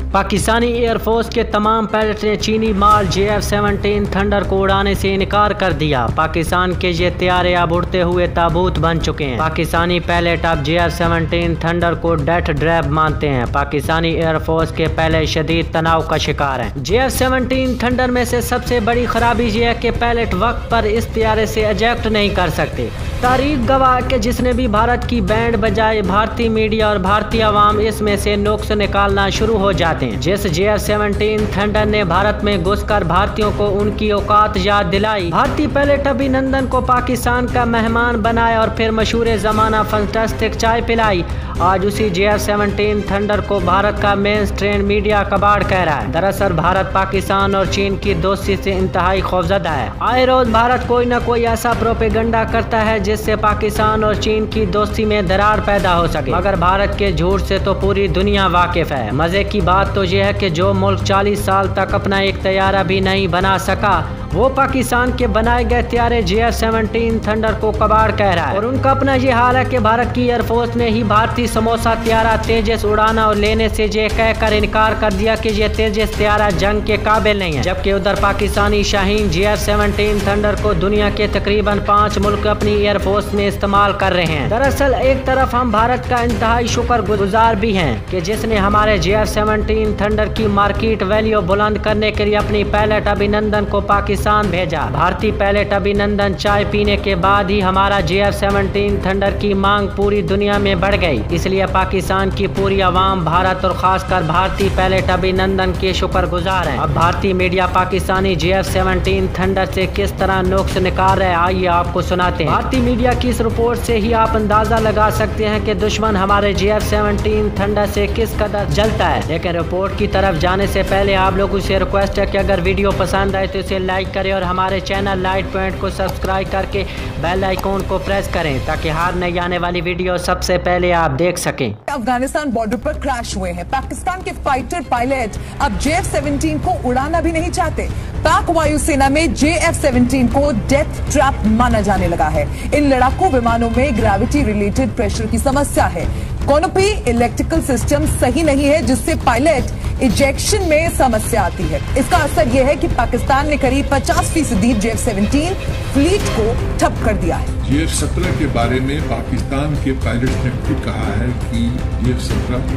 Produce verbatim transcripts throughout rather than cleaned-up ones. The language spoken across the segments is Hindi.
पाकिस्तानी एयरफोर्स के तमाम पायलट ने चीनी माल जे एफ सेवनटीन थंडर को उड़ाने से इनकार कर दिया। पाकिस्तान के ये तैयारे अब उड़ते हुए ताबूत बन चुके हैं। पाकिस्तानी पायलट अब जे एफ सेवनटीन थंडर को डेथ ट्रैप मानते हैं। पाकिस्तानी एयरफोर्स के पायलट शदीद तनाव का शिकार हैं। जे एफ सेवनटीन थंडर में से सबसे बड़ी खराबी यह है कि पायलट वक्त पर इस तैयारे से एजेक्ट नहीं कर सकते। तारीख गवाह के जिसने भी भारत की बैंड बजाए, भारतीय मीडिया और भारतीय अवाम इसमें से नुक्स निकालना शुरू हो जाते हैं। जिस जे एफ सेवनटीन थंडर ने भारत में घुसकर भारतीयों को उनकी औकात याद दिलाई, भारतीय पायलट अभिनंदन को पाकिस्तान का मेहमान बनाया और फिर मशहूर जमाना फंटास्टिक चाय पिलाई, आज उसी जे एफ सेवनटीन थंडर को भारत का मेन स्ट्रीम मीडिया कबाड़ कह रहा है। दरअसल भारत पाकिस्तान और चीन की दोस्ती से इंतहाई खौफजदा है। आए रोज भारत कोई न कोई ऐसा प्रोपेगेंडा करता है जिससे पाकिस्तान और चीन की दोस्ती में दरार पैदा हो सके, मगर भारत के झूठ से तो पूरी दुनिया वाकिफ है। मजे की बात तो यह है कि जो मुल्क चालीस साल तक अपना एक तैयारा भी नहीं बना सका, वो पाकिस्तान के बनाए गए तैयारे जे एफ सेवनटीन थंडर को कबाड़ कह रहा है। और उनका अपना ये हाल है कि भारत की एयरफोर्स ने ही भारतीय समोसा तैयारा तेजस उड़ाना और लेने से ये कहकर इनकार कर दिया कि ये तेजस तैयारा जंग के काबिल नहीं है। जबकि उधर पाकिस्तानी Shaheen J F seventeen thunder को दुनिया के तकरीबन पाँच मुल्क अपनी एयरफोर्स में इस्तेमाल कर रहे हैं। दरअसल एक तरफ हम भारत का इंतहाई शुक्रगुजार भी हैं कि जिसने हमारे जे एफ सेवनटीन थंडर की मार्केट वैल्यू बुलंद करने के लिए अपनी पायलट अभिनंदन को पाकिस्तान भेजा। भारतीय पायलट अभिनंदन चाय पीने के बाद ही हमारा जे एफ सेवनटीन थंडर की मांग पूरी दुनिया में बढ़ गई। इसलिए पाकिस्तान की पूरी आवाम भारत और खासकर भारतीय पायलट अभिनंदन के शुक्रगुजार हैं। अब भारतीय media Pakistani J F seventeen Thunder से किस तरह नुक्स निकाल रहे हैं, आइए आपको सुनाते हैं। भारतीय मीडिया की इस रिपोर्ट से ही आप अंदाजा लगा सकते हैं कि दुश्मन हमारे जे एफ सेवनटीन थंडर से किस कदर जलता है। लेकिन रिपोर्ट की तरफ जाने से पहले आप लोगों से रिक्वेस्ट है कि अगर वीडियो पसंद आए तो इसे लाइक करें और हमारे चैनल लाइट पॉइंट को सब्सक्राइब करके बेल आइकॉन को प्रेस करें ताकि हर नई आने वाली वीडियो सबसे पहले आप देख सकें। अफगानिस्तान बॉर्डर पर क्रैश हुए हैं। पाकिस्तान के फाइटर पायलट अब जे एफ सेवनटीन को उड़ाना भी नहीं चाहते। पाक वायुसेना में जे एफ सेवनटीन को डेथ ट्रैप माना जाने लगा है। इन लड़ाकू विमानों में ग्रेविटी रिलेटेड प्रेशर की समस्या है। कॉनोपी इलेक्ट्रिकल सिस्टम सही नहीं है, जिससे पायलट इजेक्शन में समस्या आती है। इसका असर यह है कि पाकिस्तान ने करीब पचास फीसदी जे एफ सेवनटीन फ्लीट को ठप कर दिया है। जे एफ सत्रह के बारे में पाकिस्तान के पायलट ने खुद कहा है कि जे एफ सत्रह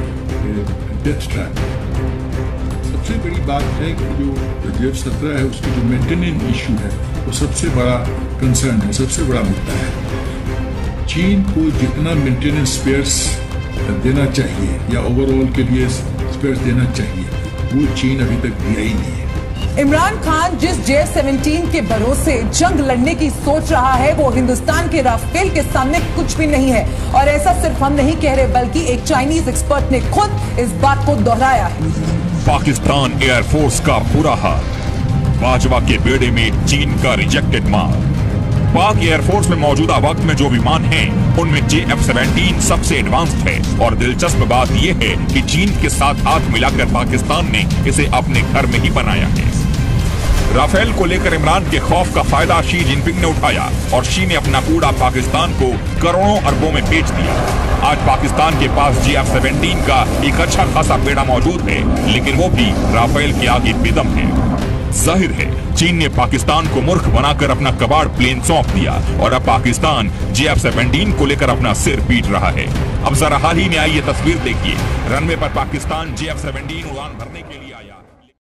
डेथ ट्रैप। सबसे बड़ी बात है कि जो जे एफ सत्रह है उसकी जो मेंटेनेंस इशू है वो सबसे बड़ा कंसर्न है, सबसे बड़ा मुद्दा है। चीन को जितना मेंटेनेंस स्पेयर्स देना चाहिए या ओवरऑल के लिए स्पेयर्स देना चाहिए, वो चीन अभी तक दिया ही नहीं है। इमरान खान जिस जे एफ सेवनटीन के भरोसे जंग लड़ने की सोच रहा है, वो हिंदुस्तान के राफेल के सामने कुछ भी नहीं है। और ऐसा सिर्फ हम नहीं कह रहे, बल्कि एक चाइनीज एक्सपर्ट ने खुद इस बात को दोहराया है। पाकिस्तान एयरफोर्स का बुरा हाल, बाजवा के बेड़े में चीन का रिजेक्टेड माल। पाक एयरफोर्स में मौजूदा वक्त में जो विमान हैं, उनमें जे एफ सेवनटीन सबसे एडवांस्ड है। और दिलचस्प बात यह है कि चीन के साथ हाथ मिलाकर पाकिस्तान ने इसे अपने घर में ही बनाया है। राफेल को लेकर इमरान के खौफ का फायदा शी जिनपिंग ने उठाया और शी ने अपना कूड़ा पाकिस्तान को करोड़ों अरबों में बेच दिया। आज पाकिस्तान के पास जे एफ सेवनटीन का एक अच्छा खासा बेड़ा मौजूद है, लेकिन वो भी राफेल के आगे बेदम है। जाहिर है चीन ने पाकिस्तान को मूर्ख बनाकर अपना कबाड़ प्लेन सौंप दिया और अब पाकिस्तान जे एफ सेवनटीन को लेकर अपना सिर पीट रहा है। अब जरा हाल ही में आई ये तस्वीर देखिए, रनवे पर पाकिस्तान जे एफ सेवनटीन उड़ान भरने के लिए आया।